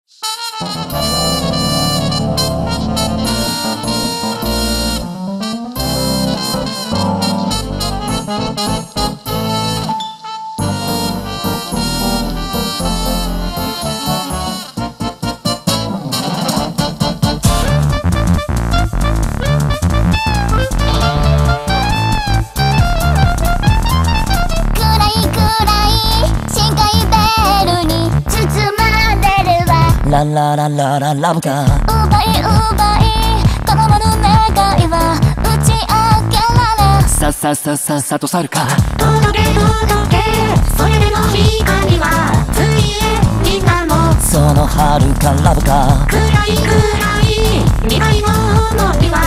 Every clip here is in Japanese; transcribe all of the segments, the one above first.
ララララララブか奪いこのまの願いは打ち明けられさっさっさっさっさと去るか届けそれでも光はついえみんなもその遥かラブか暗い未来の想いは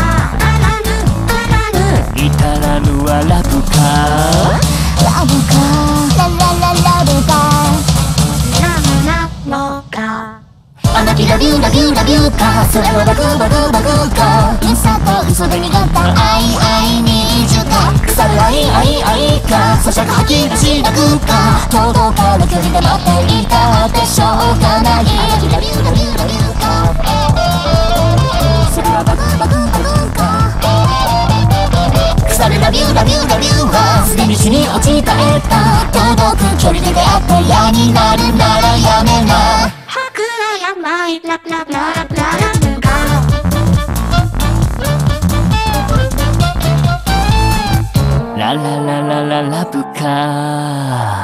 至らぬはラブかラブかララララブかなのかあの日ラビューラビューラビューかそれはバグバグバグか嘘と嘘で逃がった愛に十か腐る愛か咀嚼吐き出し泣くか届かぬ距離で待っていたってしょうがないあの日ラビューラビューラビューかそれはバグバグバグか腐るラビューラビューラビューはすでに死に落ちた得た届く距離で出会って嫌になるならやめなラララララブかララララララブか